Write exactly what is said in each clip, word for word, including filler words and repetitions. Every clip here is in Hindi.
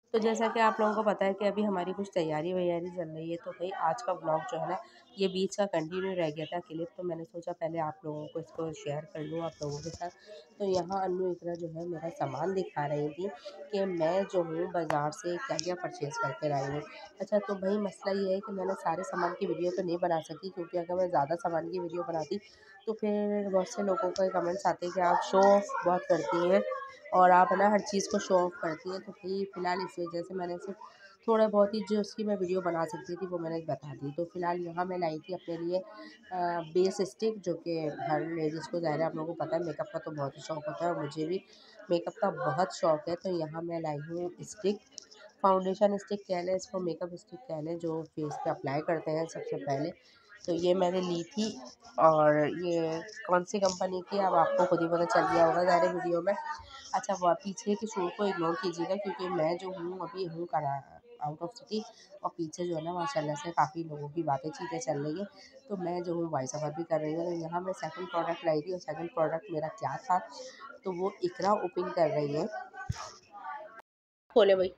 तो जैसा कि आप लोगों को पता है कि अभी हमारी कुछ तैयारी वैयारी चल रही है, तो भाई आज का ब्लॉग जो है ना ये बीच का कंटिन्यू रह गया था क्लिप, तो मैंने सोचा पहले आप लोगों को इसको शेयर कर लूँ आप लोगों के साथ। तो यहाँ अन्नू इकरा जो है मेरा सामान दिखा रही थी कि मैं जो हूँ बाज़ार से क्या क्या परचेज़ करके लाई हूँ। अच्छा, तो भाई मसला ये है कि मैंने सारे सामान की वीडियो तो नहीं बना सकी, क्योंकि अगर मैं ज़्यादा सामान की वीडियो बनाती तो फिर बहुत से लोगों के कमेंट्स आते हैं कि आप शो ऑफ बहुत करती हैं और आप ना हर चीज़ को शो ऑफ करती हैं। तो भाई फ़िलहाल इस वजह से मैंने सिर्फ थोड़ा बहुत ही जो उसकी मैं वीडियो बना सकती थी वो मैंने बता दी। तो फ़िलहाल यहाँ मैं लाई थी अपने लिए बेस स्टिक, जो कि हर लेडीज़ को ज़ाहिर है आप लोगों को पता है मेकअप का तो बहुत ही शौक़ होता है और मुझे भी मेकअप का बहुत शौक़ है। तो यहाँ मैं लाई हूँ स्टिक, फाउंडेशन स्टिक कह लें इसको, मेकअप स्टिक कह लें, जो फेस पे अप्लाई करते हैं सबसे पहले। तो ये मैंने ली थी और ये कौन सी कंपनी की अब आपको खुद ही पता चल गया होगा ज़ाहिर वीडियो में। अच्छा, वो पीछे के शूट को इग्नोर कीजिएगा क्योंकि मैं जो हूँ अभी हूँ करा आउट ऑफ सिटी, और पीछे जो है ना माशाल्लाह से काफ़ी लोगों की बातें चीज़ें चल रही हैं, तो मैं जो हूँ वॉइस ओवर भी कर रही हूँ। तो यहाँ मैं सेकंड प्रोडक्ट लाई थी और सेकंड प्रोडक्ट मेरा क्या था तो वो इकरा ओपन कर रही है। खोले भाई,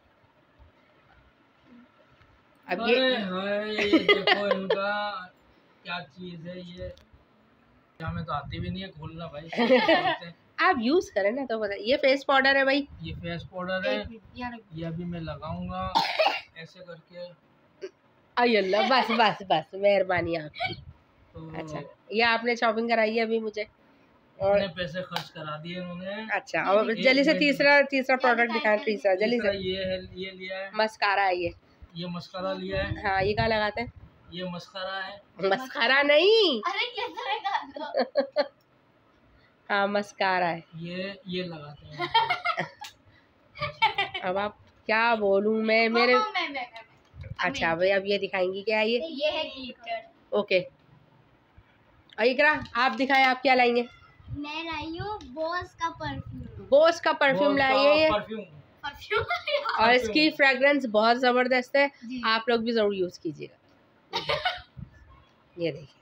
अब ये ये देखो इनका क्या चीज़ है ये, हमें तो आती भी नहीं है खोलना भाई। आप यूज़ करें ना तो पता। ये फेस पाउडर है भाई, ये फेस पाउडर है, ये अभी मैं लगाऊंगा ऐसे करके। आई अल्लाह, बस बस बस मेहरबानी आपकी। तो अच्छा, ये आपने शॉपिंग कराई है अभी मुझे और अपने पैसे खर्च करा दिए उन्होंने। अच्छा, और जल्दी से तीसरा तीसरा प्रोडक्ट दिखाएं, तीसरा जल्दी से। ये है, ये लिया है मस्कारा है ये ये मस्कारा लिया है। हाँ, ये कहाँ लगाते हैं? ये मस्कारा है, मस्कारा नहीं। अरे क्या हाँ, मस्कारा है ये ये लगाते हैं। अब आप क्या बोलूं मैं, मेरे मैं, मैं, मैं, मैं। अच्छा भाई अब ये दिखाएंगी क्या? ये ये है ग्लिटर। ओके, और इकरा आप दिखाएं, आप क्या लाएंगे? मैं लाई हूँ बॉस का परफ्यूम। बॉस का परफ्यूम लाई है ये, परफ्यूम परफ्यूम और इसकी फ्रेग्रेंस बहुत जबरदस्त है, आप लोग भी जरूर यूज कीजिएगा। ये देखिए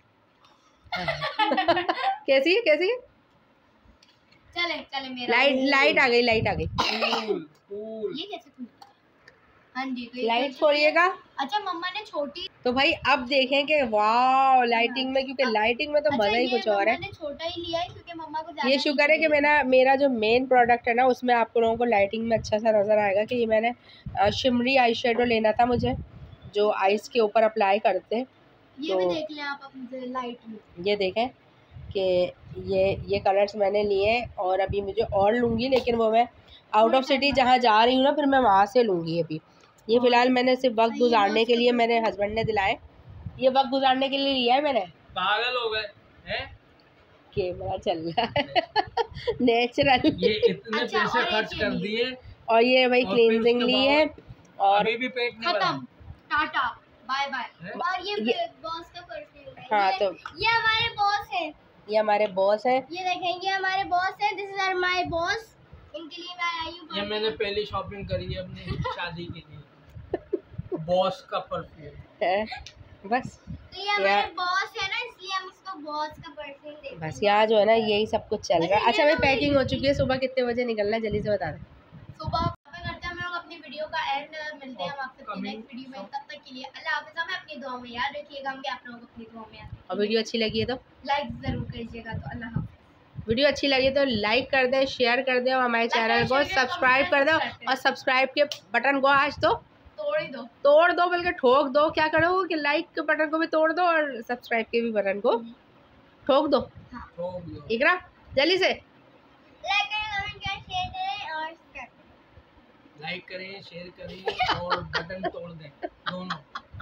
कैसी है कैसी है? चले चले मेरा लाइट लाइट आ गई, लाइट आ गई। Cool, cool. ये कैसे खुला? हाँ जी, तो लाइट छोड़िएगा। अच्छा, मम्मा ने छोटी, तो भाई अब देखें कि वाह लाइटिंग में, क्योंकि लाइटिंग में तो मजा ही कुछ और है। मैंने छोटा ही लिया है क्योंकि मम्मा को ये शुक्र है कि मेरा मेरा जो मेन प्रोडक्ट है ना उसमें आप लोगों को लाइटिंग में अच्छा सा नजर आएगा। कि ये मैंने शिमरी आई शेडो लेना था मुझे, जो आइस के ऊपर अप्लाई करते हैं। ये भी देख लें आप अपने लाइट में, ये देखें कि ये ये कलर्स मैंने लिए और अभी मुझे और लूँगी, लेकिन वो मैं आउट ऑफ सिटी जहाँ जा रही हूँ ना फिर मैं वहाँ से लूँगी। अभी ये फ़िलहाल मैंने सिर्फ वक्त गुजारने के लिए, मेरे हस्बैंड ने दिलाए, ये वक्त गुजारने के लिए लिया है मैंने। पागल हो गए हैं, कैमरा चल रहा है नेचुरल। ये इतने अच्छा, पैसे खर्च कर दिए और ये भाई क्लींजिंग ली है और अभी भी पेट नहीं भरा। टाटा बाय बाय। और ये, ये बॉस का परफ्यूम है। हाँ, तो ये हमारे बॉस है, ये हमारे बॉस है, ये देखेंगे हमारे बॉस है। This is are my boss, इनके लिए मैं आई हूँ। ये मैंने पहली शॉपिंग करी है अपनी शादी के लिए। बॉस का परफ्यूम है बस। तो ये हमारे बॉस है ना, इसलिए हम इसको बॉस का परफ्यूम देते हैं। बस यहाँ जो है ना यही सब कुछ चल रहा है। अच्छा भाई पैकिंग हो चुकी है, सुबह कितने बजे निकलना है जल्दी से बता दें। सुबह करते हैं हम लोग अपनी वीडियो का एंड, मिलते हैं हम आपसे नेक्स्ट वीडियो में। तब तक के लिए अल्लाह हाफ़िज़। हमें अपनी दुआ में याद रखिएगा, हम भी आप लोगों को अपनी दुआ में याद रखिएगा। और वीडियो अच्छी लगी है तो लाइक जरूर कीजिएगा। तो अल्लाह हाफ़िज़। वीडियो अच्छी लगी तो लाइक कर दें, शेयर कर दें और हमारे चैनल को सब्सक्राइब कर दो। और सब्सक्राइब के बटन को आज तो तोड़ ही दो, तोड़ दो बल्कि ठोक दो। क्या करो कि लाइक के बटन को भी तोड़ दो और सब्सक्राइब के भी बटन को ठोक दो। हाँ, ठोक दो। इकरा जल्दी से लाइक करें, कमेंट करें, शेयर करें और लाइक करें, शेयर करें और बटन तोड़ दें दोनों।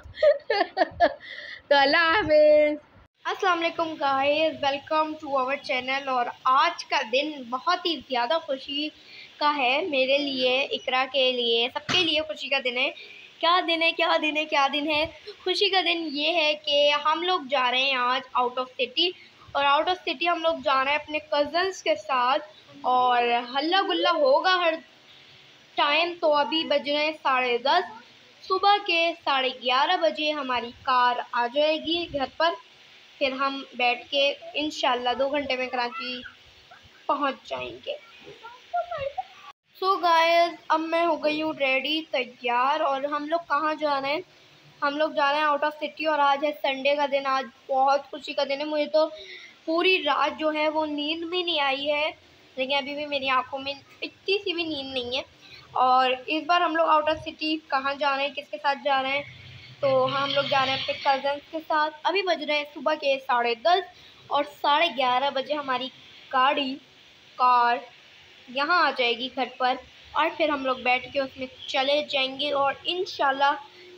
तो अल्लाह हाफिज़। अस्सलाम वालेकुम guys, welcome to our channel. और आज का दिन बहुत ही ज़्यादा खुशी का है मेरे लिए, इकरा के लिए, सबके लिए खुशी का दिन है। क्या दिन है क्या दिन है क्या दिन है खुशी का दिन ये है कि हम लोग जा रहे हैं आज आउट ऑफ सिटी। और आउट ऑफ सिटी हम लोग जा रहे हैं अपने कज़न्स के साथ और हल्ला गुल्ला होगा हर टाइम। तो अभी बज रहे हैं साढ़े दस, सुबह के साढ़े ग्यारह बजे हमारी कार आ जाएगी घर पर। फिर हम बैठ के इंशाल्लाह दो घंटे में कराची पहुंच जाएंगे। सो गाइस अब मैं हो गई हूँ रेडी तैयार और हम लोग कहाँ जा रहे हैं? हम लोग जा रहे हैं आउट ऑफ सिटी और आज है संडे का दिन। आज बहुत खुशी का दिन है। मुझे तो पूरी रात जो है वो नींद भी नहीं आई है, लेकिन अभी भी मेरी आंखों में इतनी सी भी नींद नहीं है। और इस बार हम लोग आउट ऑफ सिटी कहाँ जा रहे हैं, किसके साथ जा रहे हैं? तो हम लोग जा रहे हैं अपने कज़न्स के साथ। अभी बज रहे हैं सुबह के साढ़े दस और साढ़े ग्यारह बजे हमारी गाड़ी कार यहाँ आ जाएगी घर पर और फिर हम लोग बैठ के उसमें चले जाएंगे और इंशाल्लाह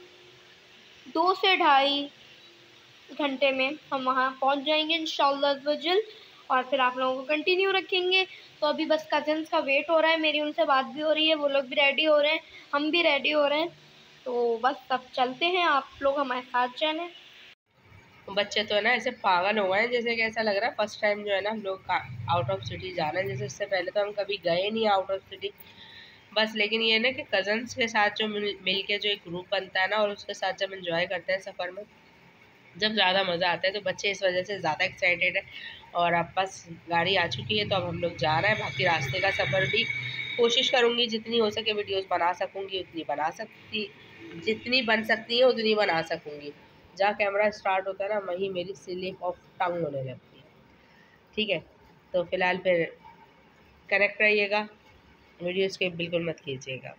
दो से ढाई घंटे में हम वहाँ पहुँच जाएंगे इंशाल्लाह वजल। और फिर आप लोगों को कंटिन्यू रखेंगे। तो अभी बस कज़न्स का वेट हो रहा है, मेरी उनसे बात भी हो रही है, वो लोग भी रेडी हो रहे हैं, हम भी रेडी हो रहे हैं। तो बस अब चलते हैं, आप लोग हमारे साथ चलें। बच्चे तो है ना ऐसे पागल हो गए हैं, जैसे कि ऐसा लग रहा है फर्स्ट टाइम जो है ना हम लोग आउट ऑफ सिटी जा रहे हैं। जैसे इससे पहले तो हम कभी गए नहीं आउट ऑफ सिटी बस। लेकिन ये ना कि कज़न्स के साथ जो मिल मिल के जो एक ग्रुप बनता है ना और उसके साथ जब एंजॉय करते हैं सफ़र में, जब ज़्यादा मज़ा आता है। तो बच्चे इस वजह से ज़्यादा एक्साइटेड है। और अब बस गाड़ी आ चुकी है तो अब हम लोग जा रहे हैं। बाकी रास्ते का सफ़र भी कोशिश करूँगी जितनी हो सके वीडियोस बना सकूँगी उतनी बना सकती जितनी बन सकती है उतनी बना सकूँगी। जहाँ कैमरा स्टार्ट होता है ना वहीं मेरी स्लिप ऑफ टंग होने लगती है। ठीक है, तो फ़िलहाल फिर कनेक्ट रहिएगा, वीडियो स्किप बिल्कुल मत कीजिएगा।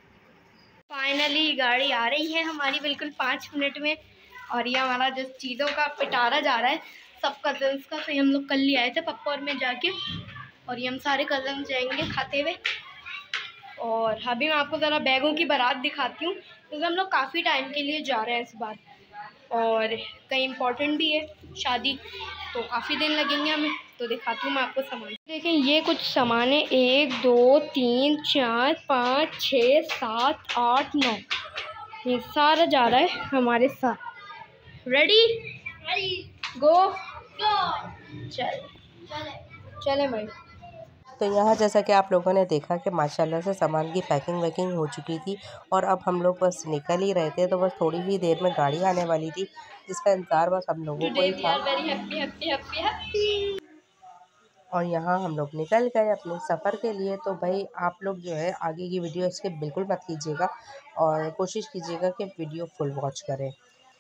फाइनली गाड़ी आ रही है हमारी बिल्कुल पाँच मिनट में और ये हमारा जो चीज़ों का पिटारा जा रहा है सब कज़न्स का। तो हम लोग कल ही आए थे पप्पा और मैं जाके, और ये हम सारे कज़न्स जाएंगे खाते हुए। और अभी मैं आपको ज़रा बैगों की बारात दिखाती हूँ क्योंकि हम लोग काफ़ी टाइम के लिए जा रहे हैं इस बार और कहीं इम्पोर्टेंट भी है शादी, तो काफ़ी दिन लगेंगे हमें। तो दिखाती हूँ मैं आपको सामान। देखें ये कुछ सामान है, एक दो तीन चार पाँच छः सात आठ नौ, ये सारा जा रहा है हमारे साथ। रेडी रेडी गो गो चल चले चले भाई। तो यहाँ जैसा कि आप लोगों ने देखा कि माशाल्लाह से सामान की पैकिंग वैकिंग हो चुकी थी और अब हम लोग बस निकल ही रहे थे। तो बस थोड़ी ही देर में गाड़ी आने वाली थी जिसका इंतज़ार बस हम लोगों को ही था। और यहाँ हम लोग निकल गए अपने सफ़र के लिए। तो भाई आप लोग जो है आगे की वीडियो स्किप बिल्कुल मत कीजिएगा और कोशिश कीजिएगा कि वीडियो फुल वॉच करें।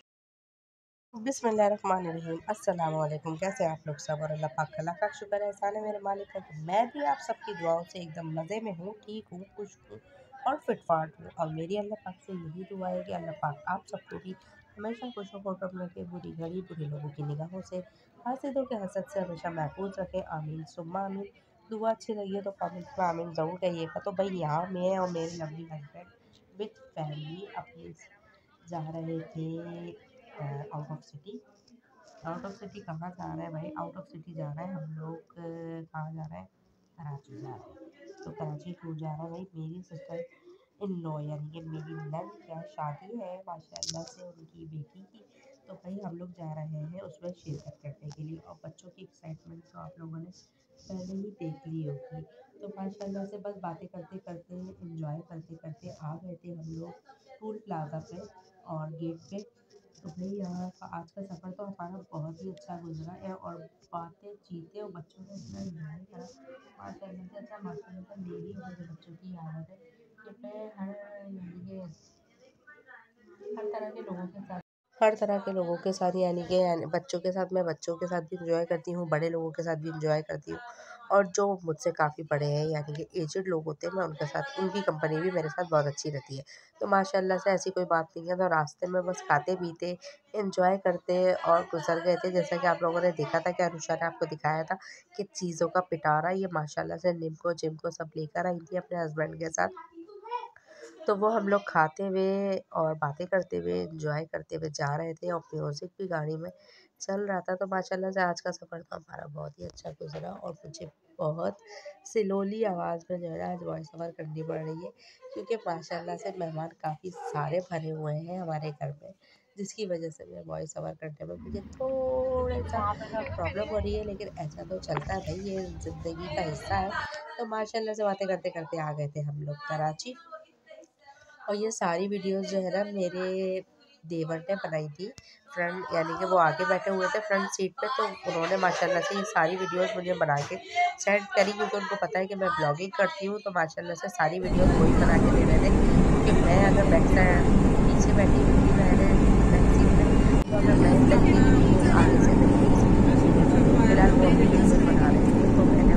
बिस्मिल्लाहिर्रहमानिर्रहीम, अस्सलाम वालेकुम। कैसे आप लोग सब? और अल्लाह पाक का लाख लाख शुक्र है, एहसान है मेरे मालिक का कि मैं भी आप सबकी दुआओं से एकदम मज़े में हूँ, ठीक हूँ, खुश हूँ और फिट फाट हूँ। और मेरी अल्लाह पाक से यही दुआ है कि अल्लाह पाक आप सबको भी हमेशा खुश फोटो में रखे, बुरी घड़ी बुरे लोगों की निगाहों से, हासिदों के हसद से हमेशा महफूज रखें। आमीन सुम्मा आमीन। दुआ अच्छी लगी है तो कमेंट में आमीन ज़रूर कहिएगा। तो भाई यहाँ मैं और मेरे लवली हस्बैंड विथ फैमिली अपने जा रहे थे out of city. Out of city कहाँ जा रहा है भाई? आउट ऑफ सिटी जा रहा है हम लोग, कहाँ जा रहे हैं? कराची जा रहे हैं। तो कराची क्यों जा रहा है भाई? मेरी सिस्टर इन लॉ यानी कि मेरी नन क्या शादी है माशाल्लाह से उनकी बेटी की। तो भाई हम लोग जा रहे हैं उसमें शिरकत करने के लिए। और बच्चों की एक्साइटमेंट तो आप लोगों ने पहले ही देख ली होगी। तो माशाल्लाह से बस बातें करते करते एंजॉय करते करते आ गए थे हम लोग टूल प्लाजा पे और गेट पे। तो भाई यहाँ का आज का सफ़र तो हमारा बहुत ही अच्छा गुजरा है और बातें चीतें और बच्चों ने इतना एंजॉय करा माशाल्लाह से। अच्छा माशाल्लाह से मेरी मुझे बच्चों की आदत है कि मैं हर यानी कि हर तरह के लोगों के साथ हर तरह के लोगों के साथ यानी कि बच्चों के साथ मैं बच्चों के साथ भी इंजॉय करती हूँ, बड़े लोगों के साथ भी इंजॉय करती हूँ। और जो मुझसे काफ़ी बड़े हैं यानी कि एजड लोग होते हैं मैं उनके साथ उनकी कंपनी भी मेरे साथ बहुत अच्छी रहती है। तो माशाल्लाह से ऐसी कोई बात नहीं है। तो रास्ते में बस खाते पीते इंजॉय करते और गुजर गए थे। जैसा कि आप लोगों ने देखा था कि अनुषा ने आपको दिखाया था कि चीज़ों का पिटारा ये माशाल्लाह से निम्को जिम्को सब लेकर आई थी अपने हस्बैंड के साथ। तो वो हम लोग खाते हुए और बातें करते हुए एंजॉय करते हुए जा रहे थे और म्यूज़िक भी गाड़ी में चल रहा था। तो माशाल्लाह से आज का सफ़र तो हमारा बहुत ही अच्छा गुजरा और मुझे बहुत स्लोली आवाज़ में जो है ना आज वॉइस ओवर करनी पड़ रही है क्योंकि माशाल्लाह से मेहमान काफ़ी सारे भरे हुए हैं हमारे घर में, जिसकी वजह से मैं वॉइस ओवर करने में मुझे थोड़ा सा प्रॉब्लम हो रही है। लेकिन ऐसा तो चलता है भाई, ये ज़िंदगी का हिस्सा है। तो माशाल्लाह से बातें करते करते आ गए थे हम लोग कराची। और ये सारी वीडियोस जो है ना मेरे देवर ने बनाई थी फ्रंट, यानी कि वो आगे बैठे हुए थे फ्रंट सीट पे, तो उन्होंने माशाल्लाह से ये सारी वीडियोस मुझे बना के सेंड करी, क्योंकि उनको पता है कि मैं ब्लॉगिंग करती हूँ, तो माशाल्लाह से सारी वीडियोस वही बना के दे रहे थे। क्योंकि मैं अगर बैक साइड पीछे बैठी हुई थी मैंने बैक सीट में, तो अगर मैं बैठी हुई आगे से फिलहाल वो अपनी वीडियोस बना रहे थे, तो मैंने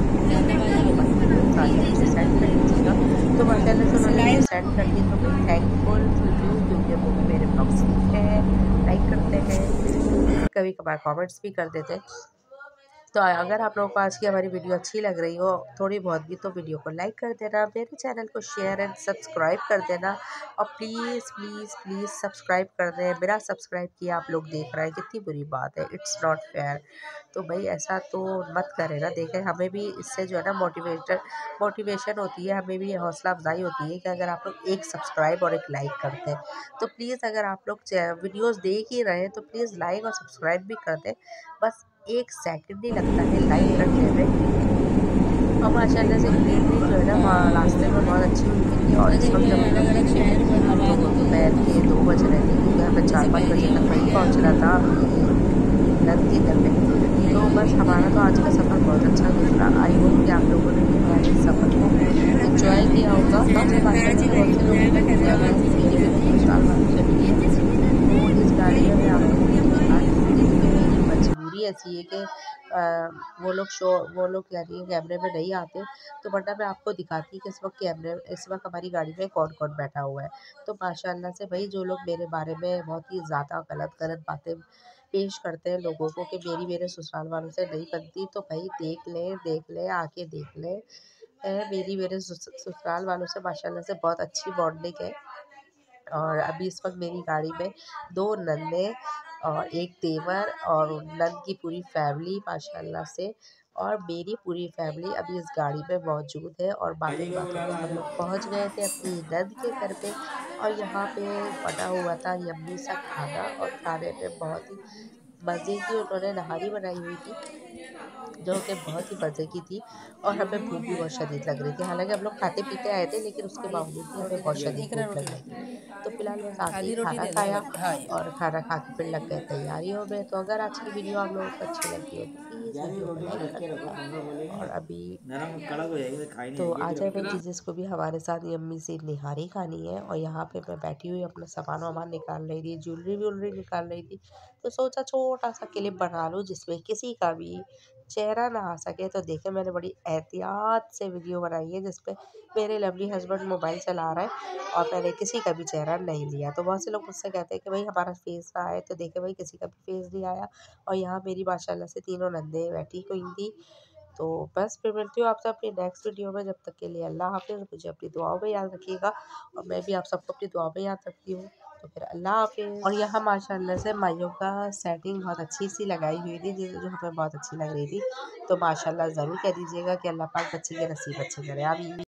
सारी सेंड कर दीजिएगा। तो माशाल्लाह से उन्होंने सेंड कर दी, तो मैं थैंकफुल टू यू, क्योंकि वो भी मेरे ब्लॉग्स देखते हैं, लाइक करते हैं, कभी कभार कमेंट्स भी कर देते हैं। तो अगर आप लोगों को आज की हमारी वीडियो अच्छी लग रही हो थोड़ी बहुत भी, तो वीडियो को लाइक कर देना, मेरे चैनल को शेयर एंड सब्सक्राइब कर देना, और प्लीज़ प्लीज़ प्लीज़ सब्सक्राइब कर दें। बिना सब्सक्राइब किए आप लोग देख रहे हैं, कितनी बुरी बात है, इट्स नॉट फेयर। तो भाई ऐसा तो मत करें ना, देखें हमें भी इससे जो है ना मोटिवेटर मोटिवेशन होती है, हमें भी हौसला अफजाई होती है कि अगर आप लोग एक सब्सक्राइब और एक लाइक करते हैं। तो प्लीज़ अगर आप लोग वीडियोज़ देख ही रहे हैं तो प्लीज़ लाइक और सब्सक्राइब भी कर दें, बस एक सेकंड ही लगता है लाइक करने में। और माशाल्लाह से ग्रीनरी जो है ना रास्ते में बहुत अच्छी हुई थी, और इस वक्त जब हम लोग तो दोपहर के दो बज रहे थे, क्योंकि हमें चार पाँच बजे तक वहीं पहुँचना था नद की तरफ। तो बस हमारा तो आज का सफ़र बहुत अच्छा गुजरा। आई होप कि आप लोगों ने भी हमारे इस सफ़र को इंजॉय किया होगा। इस गाड़ी में आप लोगों की मजबूरी ऐसी है कि वो लोग शो वो लोग यानी कैमरे में नहीं आते, तो वरना मैं आपको दिखाती कि इस वक्त कैमरे इस वक्त हमारी गाड़ी में कौन कौन बैठा हुआ है। तो माशाल्लाह से भाई जो लोग मेरे बारे में बहुत ही ज़्यादा गलत गलत बातें पेश करते हैं लोगों को कि मेरी मेरे ससुराल वालों से नहीं बनती, तो भाई देख लें देख लें आके देख लें, मेरी मेरे ससुराल वालों से माशाल्लाह से बहुत अच्छी बॉन्डिंग है। और अभी इस वक्त मेरी गाड़ी में दो नन्हे और एक देवर और नंद की पूरी फैमिली माशाल्लाह से, और मेरी पूरी फैमिली अभी इस गाड़ी में मौजूद है। और बातें बातें में हम लोग पहुंच गए थे अपनी नंद के घर पे, और यहाँ पे बना हुआ था यम्मी सा खाना, और खाने में बहुत ही मज़े की उन्होंने नहारी बनाई हुई थी, जो कि बहुत ही मज़े की थी। और हमें भूख भी बहुत शदीद लग रही थी, हालांकि हम लोग खाते पीते आए थे, लेकिन उसके बावजूद भी हमें बहुत शदीद भूख लग रही थी। तो फिलहाल बस आके ही खाना खाया, और खाना खा के फिर लग गए तैयारियों में। तो अगर आज की वीडियो आप लोगों को अच्छी लगी हो तो प्लीज़ वीडियो को लाइक कर देना। और अभी तो आ जाए भाई, जिस जिसको भी हमारे साथ यम्मी से निहारी खानी है। और यहाँ पे मैं बैठी हुई अपना सामान वामान निकाल रही थी, ज्वेलरी व्वेलरी निकाल रही थी, तो सोचा छोटा सा क्लिप बना लूँ जिसमें किसी का भी चेहरा ना आ सके। तो देखे मैंने बड़ी एहतियात से वीडियो बनाई है, जिसपे मेरे लवली हस्बैंड मोबाइल चला रहा है, और मैंने किसी का भी चेहरा नहीं लिया। तो बहुत से लोग मुझसे कहते हैं कि भाई हमारा फेस ना आए, तो देखे भाई किसी का भी फेस नहीं आया। और यहाँ मेरी माशाल्लाह से तीनों नंदे बैठी हुई थी। तो बस फिर मिलती हूँ आपसे अपनी नेक्स्ट वीडियो में, जब तक के लिए अल्लाह हाफिज़। मुझे अपनी दुआओं में याद रखिएगा, और मैं भी आप सबको अपनी दुआओं में याद रखती हूँ। तो फिर अल्लाह हाफिज़। और यहाँ माशाल्लाह से माइयों का सेटिंग बहुत अच्छी सी लगाई हुई थी, जो जो हमें बहुत अच्छी लग रही थी। तो माशाल्लाह ज़रूर कह दीजिएगा कि अल्लाह पाक बच्चे के नसीब अच्छे करे। अभी